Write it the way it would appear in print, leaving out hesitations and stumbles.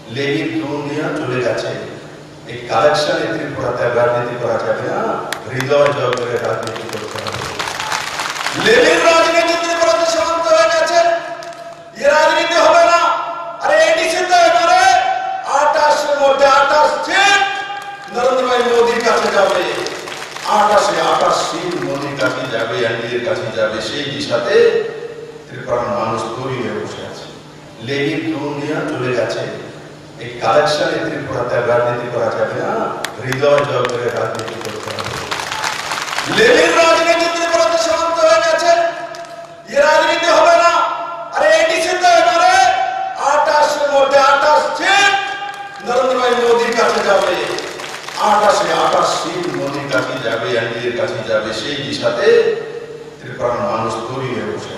Lenin দুনিয়া চলে গেছে। এই কালেকশনে ত্রিপুরাতে রাজনীতি করা যাবে না, হৃদয় জয় করে রাজনীতি করতে হবে। লেনিন রাজনীতি ত্রিপুরাতে সমাপ্ত হয়ে গেছে, এ রাজনীতি হবে না। আরে এডিসিতে এবারে 28 এর মধ্যে 28 সিট নরেন্দ্র ভাই মোদির কাছে যাবে, 28 সিট মোদির কাছে যাবে, এনডিএর কাছে যাবে। সেই দিশাতে ত্রিপুরার মানুষ তৈরি হয়ে বসে আছে। লেনিন দুনিয়া চলে গেছে, এই কালেকশনে ত্রিপুরাতে রাজনীতি করা যাবে না, হৃদয় জয় করে রাজনীতি করতে হবে। লেনিন রাজনীতি ত্রিপুরাতে সমাপ্ত হয়ে গেছে, এ রাজনীতি হবে না। আরে এডিসিতে এবারে 28 এর মধ্যে 28 সিট নরেন্দ্র ভাই মোদির কাছে যাবে, 28 সিট মোদির কাছে যাবে, এনডিএর কাছে যাবে। সেই দিশাতে ত্রিপুরার মানুষ তৈরি হয়ে বসে